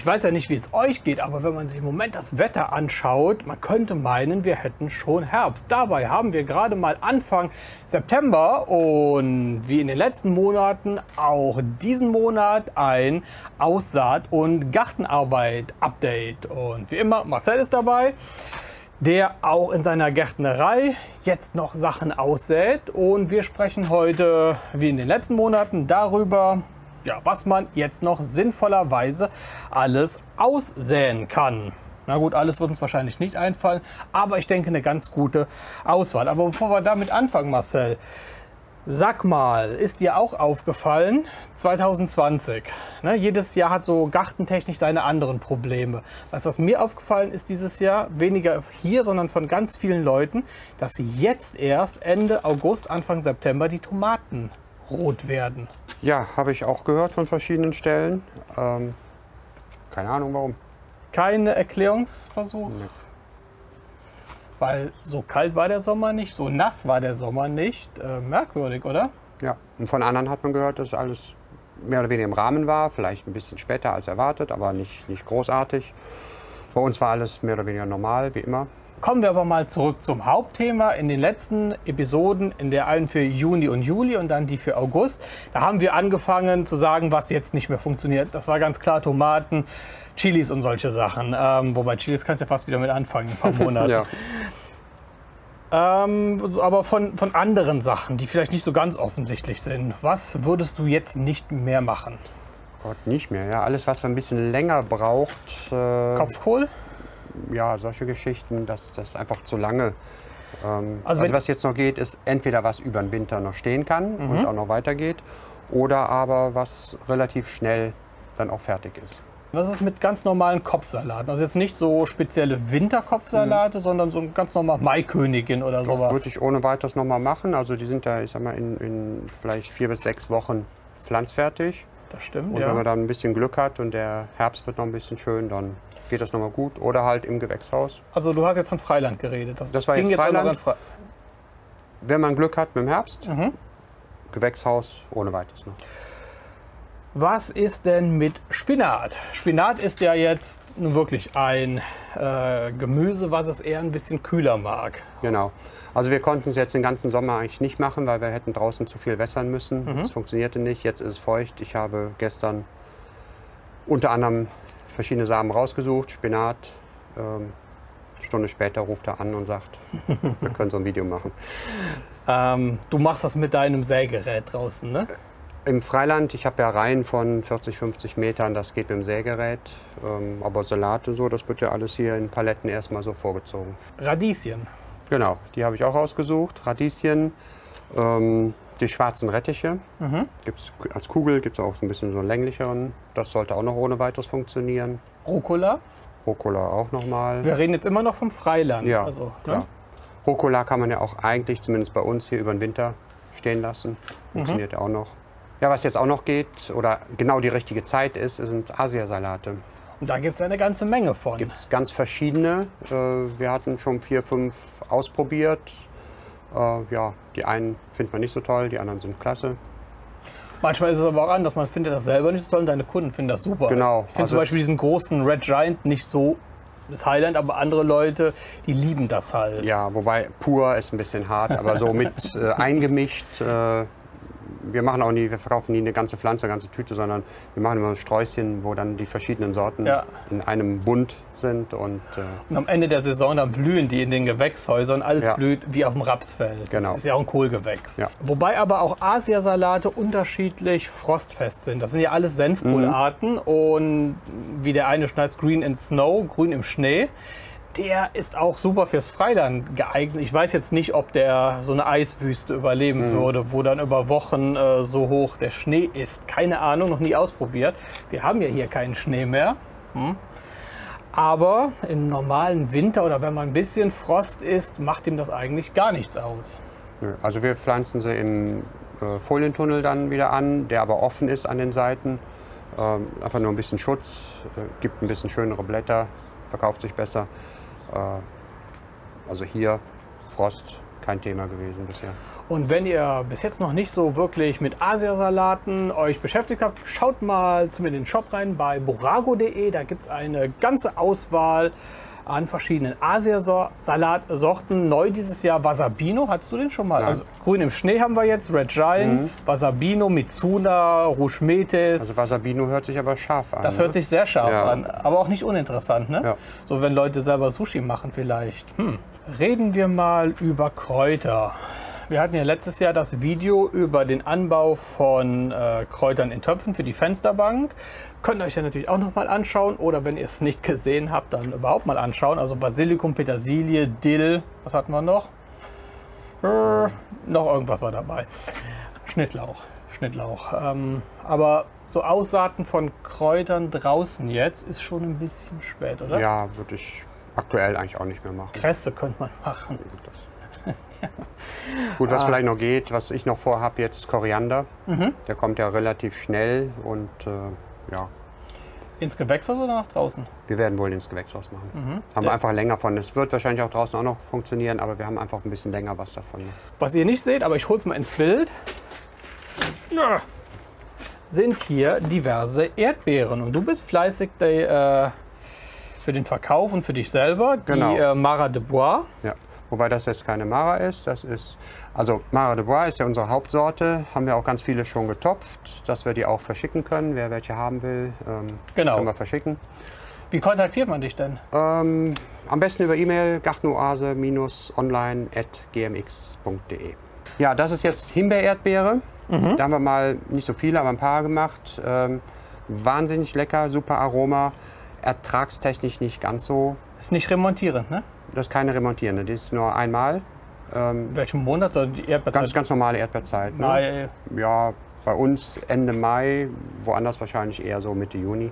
Ich weiß ja nicht, wie es euch geht, aber wenn man sich im Moment das Wetter anschaut, man könnte meinen, wir hätten schon Herbst. Dabei haben wir gerade mal Anfang September und wie in den letzten Monaten auch diesen Monat ein Aussaat- und Gartenarbeit-Update. Und wie immer, Marcel ist dabei, der auch in seiner Gärtnerei jetzt noch Sachen aussät. Und wir sprechen heute, wie in den letzten Monaten, darüber, ja, was man jetzt noch sinnvollerweise alles aussäen kann. Na gut, alles wird uns wahrscheinlich nicht einfallen, aber ich denke, eine ganz gute Auswahl. Aber bevor wir damit anfangen, Marcel, sag mal, ist dir auch aufgefallen, 2020, ne, jedes Jahr hat so gartentechnisch seine anderen Probleme. Weißt du, was mir aufgefallen ist dieses Jahr, weniger hier, sondern von ganz vielen Leuten, dass jetzt erst Ende August, Anfang September die Tomaten rot werden. Ja, habe ich auch gehört von verschiedenen Stellen. Keine Ahnung warum. Keine Erklärungsversuch? Nee. Weil so kalt war der Sommer nicht, so nass war der Sommer nicht. Merkwürdig, oder? Ja, und von anderen hat man gehört, dass alles mehr oder weniger im Rahmen war. Vielleicht ein bisschen später als erwartet, aber nicht großartig. Bei uns war alles mehr oder weniger normal, wie immer. Kommen wir aber mal zurück zum Hauptthema. In den letzten Episoden, in der einen für Juni und Juli und dann die für August, da haben wir angefangen zu sagen, was jetzt nicht mehr funktioniert. Das war ganz klar Tomaten, Chilis und solche Sachen. Wobei Chilis kannst du ja fast wieder mit anfangen, ein paar Monate. Ja. Aber von anderen Sachen, die vielleicht nicht so ganz offensichtlich sind. Was würdest du jetzt nicht mehr machen? Gott, nicht mehr. Ja, alles, was ein bisschen länger braucht. Kopfkohl? Ja, solche Geschichten, das einfach zu lange. Also was jetzt noch geht, ist entweder was über den Winter noch stehen kann und auch noch weitergeht, oder aber was relativ schnell dann auch fertig ist. Was ist mit ganz normalen Kopfsalaten? Also jetzt nicht so spezielle Winterkopfsalate, sondern so ein ganz normal Maikönigin oder sowas. Würde ich ohne weiteres noch mal machen. Also die sind da, ich sag mal, in vielleicht 4 bis 6 Wochen pflanzfertig. Das stimmt, und wenn man dann ein bisschen Glück hat und der Herbst wird noch ein bisschen schön, dann geht das nochmal gut. Oder halt im Gewächshaus. Also du hast jetzt von Freiland geredet. Das war jetzt Freiland. Wenn man Glück hat mit dem Herbst, Gewächshaus ohne weiteres noch. Was ist denn mit Spinat? Spinat ist ja jetzt nun wirklich ein Gemüse, was es eher ein bisschen kühler mag. Genau. Also wir konnten es jetzt den ganzen Sommer eigentlich nicht machen, weil wir hätten draußen zu viel wässern müssen. Das funktionierte nicht. Jetzt ist es feucht. Ich habe gestern unter anderem verschiedene Samen rausgesucht, Spinat. Eine Stunde später ruft er an und sagt, wir können so ein Video machen. Du machst das mit deinem Sägerät draußen, ne? Im Freiland, ich habe ja Reihen von 40, 50 Metern, das geht mit dem Sägerät. Aber Salate, so, das wird ja alles hier in Paletten erstmal so vorgezogen. Radieschen. Genau, die habe ich auch rausgesucht. Radieschen, die schwarzen Rettiche. Gibt's als Kugel, gibt es auch so ein bisschen so einen länglicheren. Das sollte auch noch ohne weiteres funktionieren. Rucola? Rucola auch nochmal. Wir reden jetzt immer noch vom Freiland. Ja, also, klar. Ne? Rucola kann man ja auch eigentlich, zumindest bei uns hier über den Winter, stehen lassen. Funktioniert ja auch noch. Ja, was jetzt auch noch geht, oder genau die richtige Zeit ist, sind Asiasalate. Und da gibt es eine ganze Menge von. Gibt es ganz verschiedene. Wir hatten schon 4, 5 ausprobiert. Ja, die einen findet man nicht so toll, die anderen sind klasse. Manchmal ist es aber auch anders. Man findet das selber nicht so toll und deine Kunden finden das super. Genau. Ich finde zum Beispiel diesen großen Red Giant nicht so das Highland, aber andere Leute, die lieben das halt. Ja, wobei pur ist ein bisschen hart, aber so mit eingemischt. Wir verkaufen nie eine ganze Pflanze, eine ganze Tüte, sondern wir machen immer Sträußchen, wo dann die verschiedenen Sorten in einem Bund sind. Und am Ende der Saison dann blühen die in den Gewächshäusern. Alles blüht wie auf dem Rapsfeld. Genau. Das ist ja auch ein Kohlgewächs. Ja. Wobei aber auch Asiasalate unterschiedlich frostfest sind. Das sind ja alles Senfkohlarten. Und wie der eine schon heißt, Green in Snow, grün im Schnee. Der ist auch super fürs Freiland geeignet. Ich weiß jetzt nicht, ob der so eine Eiswüste überleben würde, wo dann über Wochen so hoch der Schnee ist. Keine Ahnung, noch nie ausprobiert. Wir haben ja hier keinen Schnee mehr. Aber im normalen Winter oder wenn man ein bisschen Frost ist, macht ihm das eigentlich gar nichts aus. Also wir pflanzen sie im Folientunnel dann wieder an, der aber offen ist an den Seiten. Einfach nur ein bisschen Schutz, gibt ein bisschen schönere Blätter, verkauft sich besser. Also hier Frost, kein Thema gewesen bisher. Und wenn ihr bis jetzt noch nicht so wirklich mit Asiasalaten euch beschäftigt habt, schaut mal zu mir in den Shop rein bei borago.de. Da gibt es eine ganze Auswahl an verschiedenen Asiasalatsorten. Neu dieses Jahr Wasabino. Hattest du den schon mal? Nein. Also Grün im Schnee haben wir jetzt, Red Giant, Wasabino, Mitsuna, Rouge Metis. Also Wasabino hört sich aber scharf an. Das hört sich sehr scharf Ja. an, aber auch nicht uninteressant, ne? Ja. So, wenn Leute selber Sushi machen vielleicht. Reden wir mal über Kräuter. Wir hatten ja letztes Jahr das Video über den Anbau von Kräutern in Töpfen für die Fensterbank. Könnt ihr euch ja natürlich auch noch mal anschauen oder wenn ihr es nicht gesehen habt, dann überhaupt mal anschauen. Also Basilikum, Petersilie, Dill, was hatten wir noch? Noch irgendwas war dabei. Schnittlauch. Aber so Aussaaten von Kräutern draußen jetzt ist schon ein bisschen spät, oder? Ja, würde ich aktuell eigentlich auch nicht mehr machen. Kresse könnte man machen. Gut, was vielleicht noch geht, was ich noch vorhabe jetzt, ist Koriander. Der kommt ja relativ schnell und ja, Ins Gewächshaus oder nach draußen? wir werden wohl ins Gewächshaus machen. Haben wir einfach länger von. Es wird wahrscheinlich auch draußen auch noch funktionieren, aber wir haben einfach ein bisschen länger was davon. Was ihr nicht seht, aber ich hole es mal ins Bild, sind hier diverse Erdbeeren. Und du bist fleißig für den Verkauf und für dich selber, Genau. die Mara de Bois. Ja. Wobei das jetzt keine Mara ist. Das ist, also Mara de Bois ist ja unsere Hauptsorte. Haben wir auch ganz viele schon getopft, dass wir die auch verschicken können. Wer welche haben will, Genau. können wir verschicken. Wie kontaktiert man dich denn? Am besten über E-Mail gartenoase-online@gmx.de. Ja, das ist jetzt Himbeer-Erdbeere. Da haben wir mal nicht so viele, aber ein paar gemacht. Wahnsinnig lecker, super Aroma. Ertragstechnisch nicht ganz so. Ist nicht remontierend, ne? Das ist keine remontierende, die ist nur einmal. In welchem Monat oder die Erdbeerzeit? Ganz normale Erdbeerzeit. Ne? Mai. Ja, bei uns Ende Mai, woanders wahrscheinlich eher so Mitte Juni.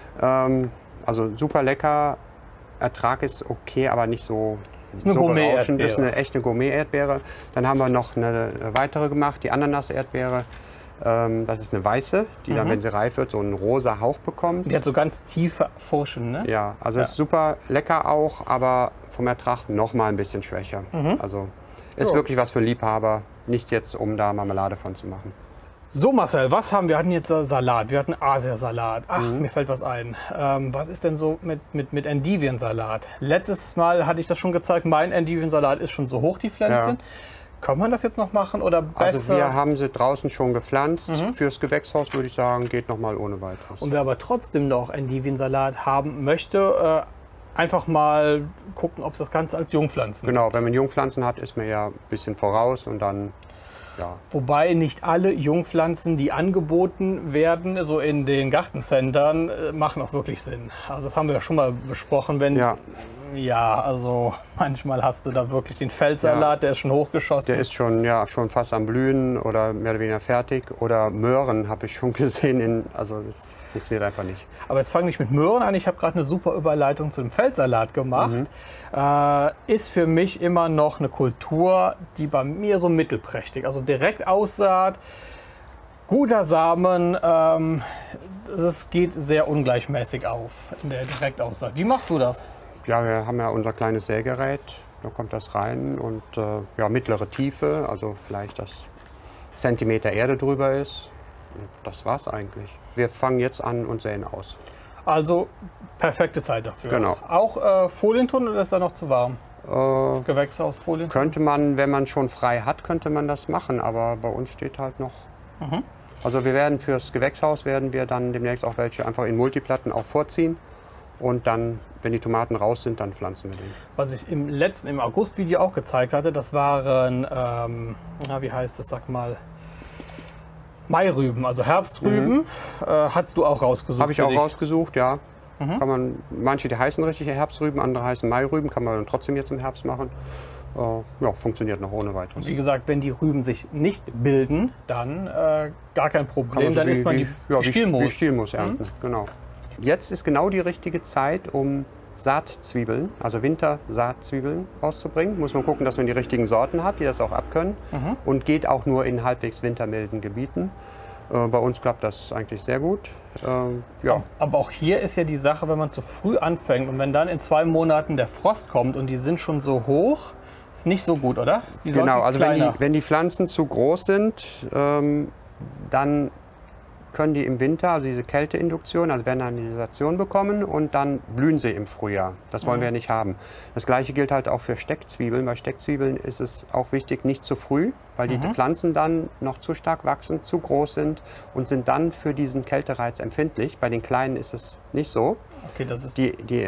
Also super lecker, Ertrag ist okay, aber nicht so, Ist eine so berauschend. Gourmet-Erdbeere. Das ist eine echte Gourmet-Erdbeere. Dann haben wir noch eine weitere gemacht, die Ananas-Erdbeere. Das ist eine weiße, die dann, wenn sie reif wird, so einen rosa Hauch bekommt. Die hat so ganz tiefe Furchen, ne? Ja, also ist super lecker auch, aber vom Ertrag noch mal ein bisschen schwächer. Also ist Ja. wirklich was für Liebhaber, nicht jetzt, um da Marmelade von zu machen. So Marcel, was haben wir? Wir hatten jetzt Salat, wir hatten Asiasalat. Ach, mir fällt was ein. Was ist denn so mit Endiviensalat? Letztes Mal hatte ich das schon gezeigt, mein Endiviensalat ist schon so hoch, die Pflänzchen. Kann man das jetzt noch machen oder besser? Also wir haben sie draußen schon gepflanzt. Fürs Gewächshaus würde ich sagen, geht noch mal ohne weiteres. Und wer aber trotzdem noch Endiviensalat haben möchte, einfach mal gucken, ob es das Ganze als Jungpflanzen. Genau, wenn man Jungpflanzen hat, ist man ja ein bisschen voraus und dann, ja. Wobei nicht alle Jungpflanzen, die angeboten werden, so in den Gartencentern, machen auch wirklich Sinn. Also das haben wir ja schon mal besprochen, wenn ja, also manchmal hast du da wirklich den Feldsalat, der ist schon hochgeschossen. Der ist schon, ja, schon fast am Blühen oder mehr oder weniger fertig. Oder Möhren habe ich schon gesehen. Also das funktioniert einfach nicht. Aber jetzt fange ich mit Möhren an. Ich habe gerade eine super Überleitung zu dem Feldsalat gemacht. Ist für mich immer noch eine Kultur, die bei mir so mittelprächtig, also Direktaussaat, guter Samen, es geht sehr ungleichmäßig auf in der Direktaussaat. Wie machst du das? Ja, wir haben ja unser kleines Sägerät, da kommt das rein und ja, mittlere Tiefe, also vielleicht dass Zentimeter Erde drüber ist. Und das war's eigentlich. Wir fangen jetzt an und säen aus. Also perfekte Zeit dafür. Genau. Auch Folientunnel oder ist da noch zu warm? Gewächshaus, Folientunnel? Könnte man, wenn man schon frei hat, könnte man das machen, aber bei uns steht halt noch. Also wir werden fürs Gewächshaus werden wir dann demnächst auch welche einfach in Multiplatten auch vorziehen. Und dann, wenn die Tomaten raus sind, dann pflanzen wir den. Was ich im August-Video auch gezeigt hatte, das waren, wie heißt das, sag mal, Mairüben, also Herbstrüben. Hast du auch rausgesucht? Habe ich auch rausgesucht, ja. Kann man, manche die heißen richtig Herbstrüben, andere heißen Mairüben, kann man dann trotzdem jetzt im Herbst machen. Ja, funktioniert noch ohne weiteres. Wie gesagt, wenn die Rüben sich nicht bilden, dann gar kein Problem, dann isst man die Stielmus. Wie Stielmus ernten, genau. Jetzt ist genau die richtige Zeit, um Saatzwiebeln, also Wintersaatzwiebeln rauszubringen. Muss man gucken, dass man die richtigen Sorten hat, die das auch abkönnen. Und geht auch nur in halbwegs wintermilden Gebieten. Bei uns klappt das eigentlich sehr gut. Ja. Aber auch hier ist ja die Sache, wenn man zu früh anfängt und wenn dann in 2 Monaten der Frost kommt und die sind schon so hoch, Ist nicht so gut, oder? Die Genau, sollten also kleiner. wenn die Pflanzen zu groß sind, dann können die im Winter, also diese Kälteinduktion, also werden eine Initiation bekommen und dann blühen sie im Frühjahr. Das wollen wir nicht haben. Das gleiche gilt halt auch für Steckzwiebeln. Bei Steckzwiebeln ist es auch wichtig, nicht zu früh, weil die Pflanzen dann noch zu stark wachsen, zu groß sind und sind dann für diesen Kältereiz empfindlich. Bei den kleinen ist es nicht so. Okay, das ist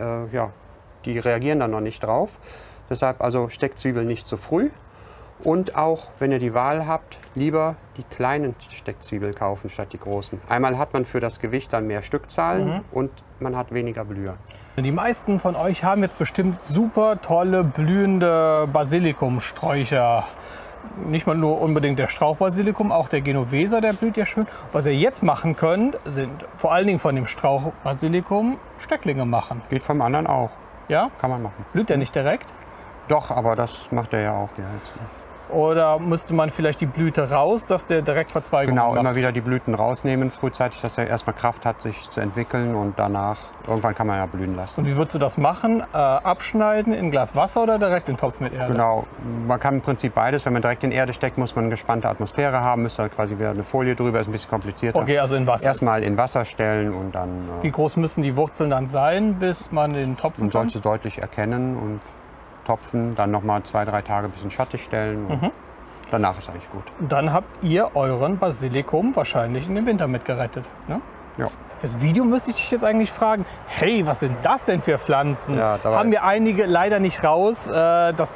Die reagieren dann noch nicht drauf. Deshalb also Steckzwiebeln nicht zu früh. Und auch, wenn ihr die Wahl habt, lieber die kleinen Steckzwiebeln kaufen statt die großen. Einmal hat man für das Gewicht dann mehr Stückzahlen und man hat weniger Blüher. Die meisten von euch haben jetzt bestimmt super tolle, blühende Basilikumsträucher. Nicht mal nur unbedingt der Strauchbasilikum, auch der Genoveser, der blüht ja schön. Was ihr jetzt machen könnt, sind vor allen Dingen von dem Strauchbasilikum Stecklinge machen. Geht vom anderen auch. Ja? Kann man machen. Blüht der nicht direkt? Doch, aber das macht er ja auch. Ja, jetzt. Oder müsste man vielleicht die Blüte raus, dass der direkt Verzweigungen Genau, macht? immer wieder die Blüten rausnehmen frühzeitig, dass er erstmal Kraft hat, sich zu entwickeln und danach, irgendwann kann man ja blühen lassen. Und wie würdest du das machen? Abschneiden in ein Glas Wasser oder direkt in den Topf mit Erde? Genau, man kann im Prinzip beides. Wenn man direkt in Erde steckt, muss man eine gespannte Atmosphäre haben, müsste dann quasi wieder eine Folie drüber, ist ein bisschen komplizierter. Okay, also in Wasser. Erstmal in Wasser stellen und dann. Wie groß müssen die Wurzeln dann sein, bis man den Topf Man sollte es deutlich erkennen und topfen, dann nochmal 2-3 Tage ein bisschen schattig stellen. Und danach ist eigentlich gut. Dann habt ihr euren Basilikum wahrscheinlich in den Winter mitgerettet. Ne? Ja. Fürs Video müsste ich dich jetzt eigentlich fragen, hey, was sind das denn für Pflanzen? Ja, haben wir einige leider nicht raus, dass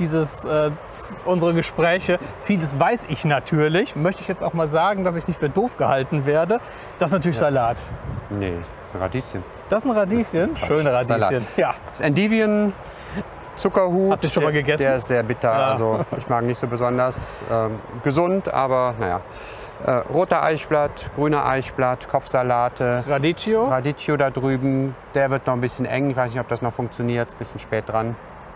unsere Gespräche, vieles weiß ich natürlich, möchte ich jetzt auch mal sagen, dass ich nicht für doof gehalten werde. Das ist natürlich Salat. Nee, Radieschen. Das ist ein Radieschen, schöne Radieschen. Salat. Ja. Das Endivien, Zuckerhut. Hast du schon mal gegessen? Der ist sehr bitter, Ja. also ich mag ihn nicht so besonders. Gesund, aber naja. Roter Eichblatt, grüner Eichblatt, Kopfsalate. Radicchio. Radicchio da drüben, der wird noch ein bisschen eng. Ich weiß nicht, ob das noch funktioniert. Ist ein bisschen spät dran.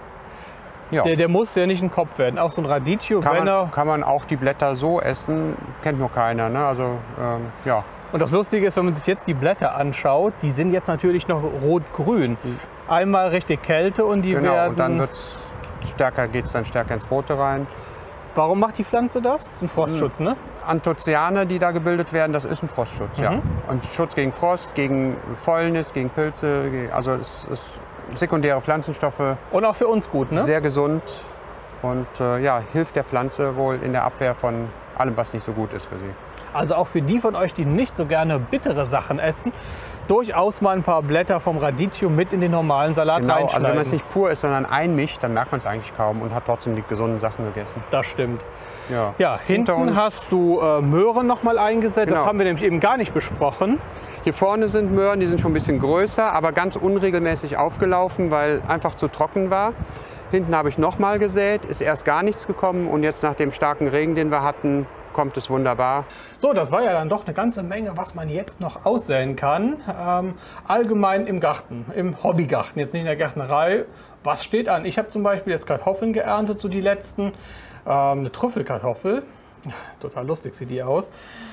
Ja. Der muss ja nicht ein Kopf werden. Auch so ein Radicchio, Kann man auch die Blätter so essen, kennt nur keiner. Ne? Also, ja. Und das Lustige ist, wenn man sich jetzt die Blätter anschaut, die sind jetzt natürlich noch rot-grün. Einmal richtig Kälte und die Genau, werden... und dann geht es dann stärker ins Rote rein. Warum macht die Pflanze das? Das ist ein Frostschutz, ne? Anthocyane, die da gebildet werden, das ist ein Frostschutz, ja. Und Schutz gegen Frost, gegen Fäulnis, gegen Pilze, also es ist sekundäre Pflanzenstoffe. Und auch für uns gut, ne? Sehr gesund und ja, hilft der Pflanze wohl in der Abwehr von allem, was nicht so gut ist für sie. Also auch für die von euch, die nicht so gerne bittere Sachen essen, durchaus mal ein paar Blätter vom Radicchio mit in den normalen Salat Genau, reinschneiden. also wenn man es nicht pur ist, sondern einmischt, dann merkt man es eigentlich kaum und hat trotzdem die gesunden Sachen gegessen. Das stimmt. Ja, Ja, hinten hast du Möhren noch mal eingesetzt. Das Genau. haben wir nämlich eben gar nicht besprochen. Hier vorne sind Möhren, die sind schon ein bisschen größer, aber ganz unregelmäßig aufgelaufen, weil einfach zu trocken war. Hinten habe ich noch mal gesät, ist erst gar nichts gekommen und jetzt nach dem starken Regen, den wir hatten, kommt es wunderbar. So, das war ja dann doch eine ganze Menge, was man jetzt noch aussäen kann. Allgemein im Garten, im Hobbygarten, jetzt nicht in der Gärtnerei. Was steht an? Ich habe zum Beispiel jetzt Kartoffeln geerntet, so die letzten. Eine Trüffelkartoffel. Total lustig sieht die aus.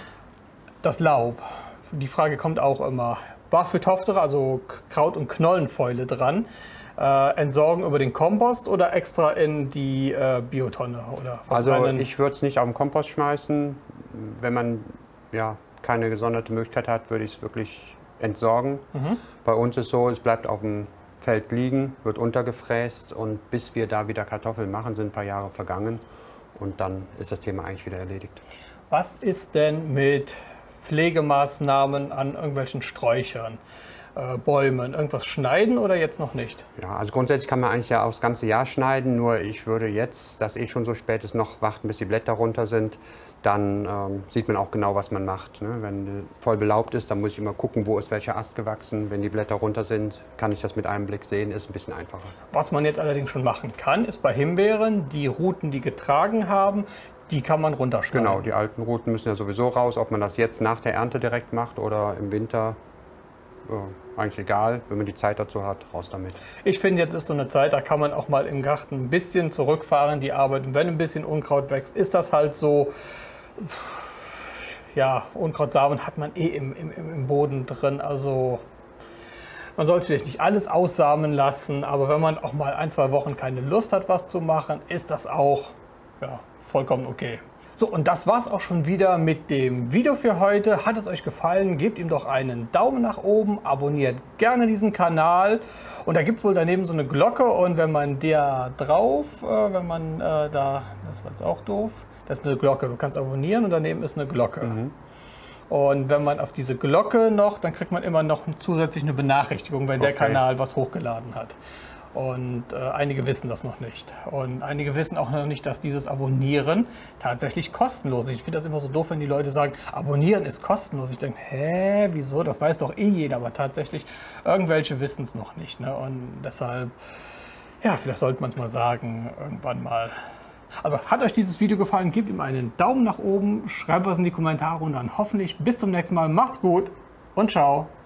Das Laub. Die Frage kommt auch immer. Barphytophthora, also Kraut- und Knollenfäule dran. Entsorgen über den Kompost oder extra in die Biotonne? Oder Also verbrennen? ich würde es nicht auf den Kompost schmeißen. Wenn man ja, keine gesonderte Möglichkeit hat, würde ich es wirklich entsorgen. Bei uns ist so, es bleibt auf dem Feld liegen, wird untergefräst und bis wir da wieder Kartoffeln machen, sind ein paar Jahre vergangen und dann ist das Thema eigentlich wieder erledigt. Was ist denn mit Pflegemaßnahmen an irgendwelchen Sträuchern, Bäumen? Irgendwas schneiden oder jetzt noch nicht? Ja, also grundsätzlich kann man eigentlich ja auch das ganze Jahr schneiden, nur ich würde jetzt, dass schon so spät ist, noch warten, bis die Blätter runter sind. Dann sieht man auch genau, was man macht. Ne? Wenn voll belaubt ist, dann muss ich immer gucken, wo ist welcher Ast gewachsen. Wenn die Blätter runter sind, kann ich das mit einem Blick sehen, ist ein bisschen einfacher. Was man jetzt allerdings schon machen kann, ist bei Himbeeren, die Ruten, die getragen haben, die kann man runterschneiden. Genau, die alten Ruten müssen ja sowieso raus. Ob man das jetzt nach der Ernte direkt macht oder im Winter, eigentlich egal. Wenn man die Zeit dazu hat, raus damit. Ich finde, jetzt ist so eine Zeit, da kann man auch mal im Garten ein bisschen zurückfahren, die Arbeit. Und wenn ein bisschen Unkraut wächst, ist das halt so. Ja, Unkrautsamen hat man im Boden drin. Also Man sollte vielleicht nicht alles aussamen lassen, aber wenn man auch mal 1, 2 Wochen keine Lust hat, was zu machen, ist das auch ja, vollkommen okay. So, und das war's auch schon wieder mit dem Video für heute. Hat es euch gefallen, gebt ihm doch einen Daumen nach oben, abonniert gerne diesen Kanal. Und da gibt es wohl daneben so eine Glocke und wenn man das war jetzt auch doof, das ist eine Glocke, du kannst abonnieren und daneben ist eine Glocke. Und wenn man auf diese Glocke noch, dann kriegt man immer noch zusätzlich eine Benachrichtigung, wenn der Kanal was hochgeladen hat. Und einige wissen das noch nicht. Und einige wissen auch noch nicht, dass dieses Abonnieren tatsächlich kostenlos ist. Ich finde das immer so doof, wenn die Leute sagen, Abonnieren ist kostenlos. Ich denke, hä, wieso? Das weiß doch eh jeder. Aber tatsächlich, irgendwelche wissen es noch nicht. Ne? Und deshalb, ja, vielleicht sollte man es mal sagen, irgendwann mal. Also hat euch dieses Video gefallen, gebt ihm einen Daumen nach oben, schreibt was in die Kommentare und dann hoffentlich bis zum nächsten Mal. Macht's gut und ciao.